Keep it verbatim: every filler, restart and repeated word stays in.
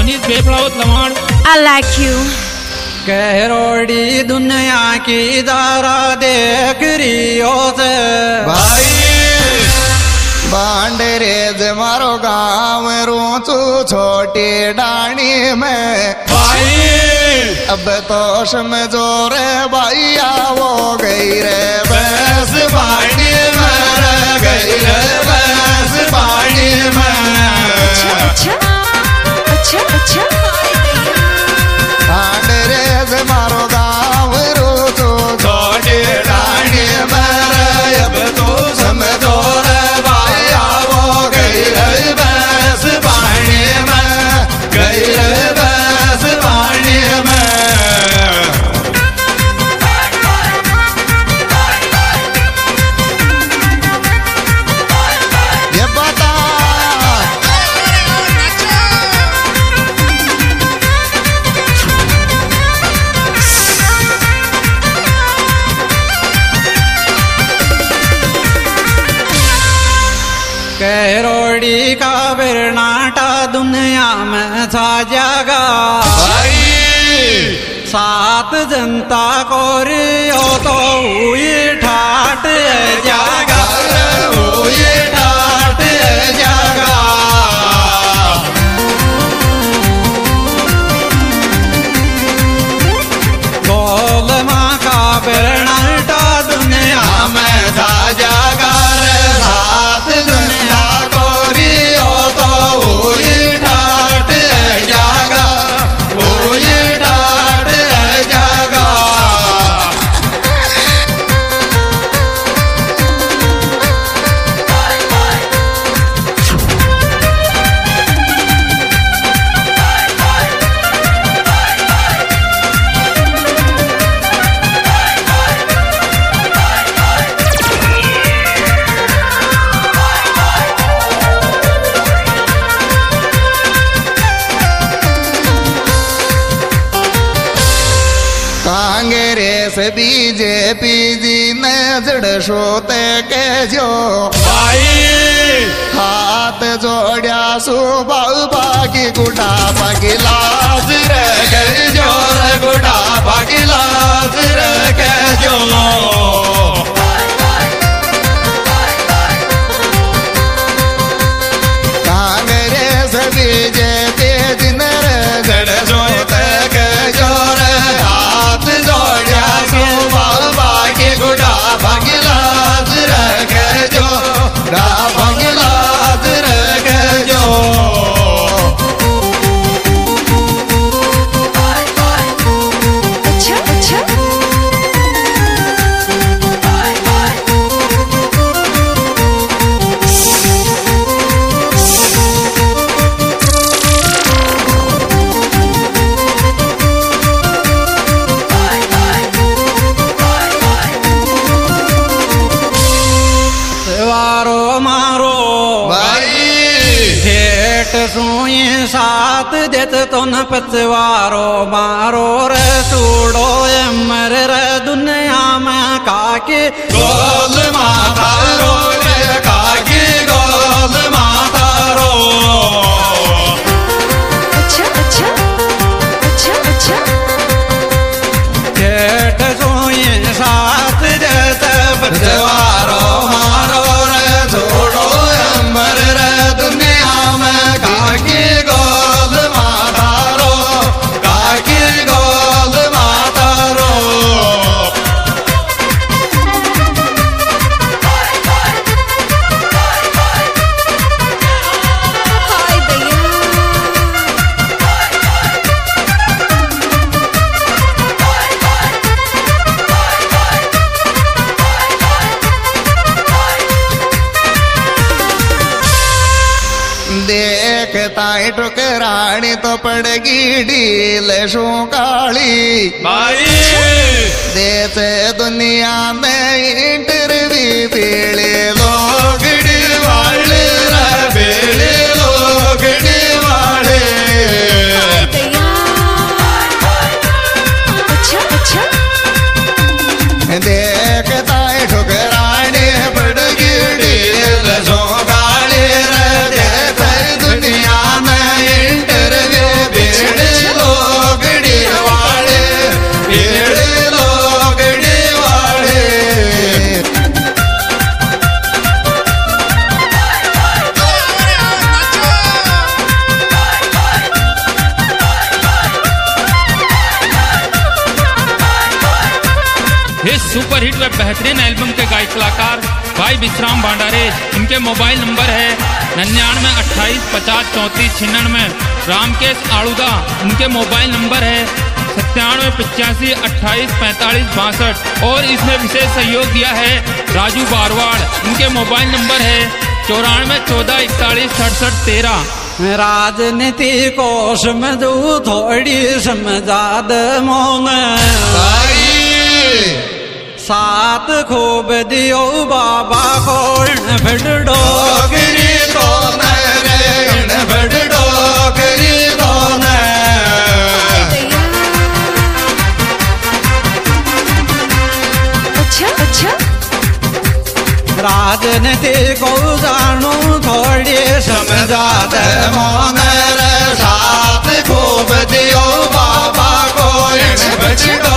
नीच बेपलावत लवाण। I like you. कहरोड़ी दुनिया की दारा देख रियो से भाई बांडरेज मारो गाँव रूचू छोटी डाणी में भाई अब तो समझो रे भैया वो गई रे भैंस पानी में रे गई रे भैंस पानी में। अच्छा अच्छा अच्छा बांडरेज मारो गाँव रूचू छोटी डाणी में रे अब तो समझो रे भैया वो गई रे भैंस पानी में गई रे भैंस पानी में। ये बता कहरोड़ी का बिरनाटा दुनिया में छा जाएगा भाई सात जनता को रियो तो हुई ठाट जागा हुई ठाट जागा। गोल माँ का बिरनाटा दुनिया में छा जाएगा रे सात जनता को रियो तो हुई ठाट जागा हुई ठाट जागा। कांग्रेस बीजेपी जी ने जड़ सोते के जो भाई हाथ जोड़िया सुबह बाकी गुडा बाकी लाज रे के जो रे गुडा बाकी लाज रे के जो। कांग्रेस बीजेपी जी ने जड़ सोते के जो रे हाथ जोड़िया सुबह बाकी गुडा बाकी लाज रे के जो डा बाकी लाज रे के जो। अच्छा अच्छा वारो मारो भाई हेठ सुई साथ देत तो न पतवारो मारो रे सूड़ो मर रे दुनिया में काके गोल माता रो रे काकी गोल माता रो। अच्छा अच्छा अच्छा अच्छा हेठ सुई साथ देत पतवारो मारो रे छोड़ो अमर रे दुनिया में काकी गोल माता रो काकी गोल माता रो। हाय भैया देख ताई ठुकरानी तो पड़गी ढील शू काली भाई देश दुनिया में इंटरव्यू पीले लोग वाले रे बेले लोग वाले। हाय भैया अच्छा अच्छा देख ताई ठुकरानी पड़गी ढील शू काली रे देश दुनिया में इंटरव्यू व बेहतरीन एल्बम के गायक कलाकार भाई विश्राम भंडारे। इनके मोबाइल नंबर है निन्यानवे अट्ठाईस पचास चौंतीस छिन्यानवे। रामकेश आड़ूदा, उनके मोबाइल नंबर है सत्तानवे पचासी अट्ठाईस पैंतालीस बासठ। और इसमें विशेष सहयोग दिया है राजू बारवाड़, उनके मोबाइल नंबर है चौरानवे चौदह इकतालीस सड़सठ तेरह। राजनीति कोश में दू थोड़ी समझाद मोंग साथ खूब दियो बाबा को फिर डोगरी तो न फिर डोगरी तो न। अच्छा अच्छा राजनीति को जानू थोड़ी समझाद मोंग साथ खूब दियो बाबा को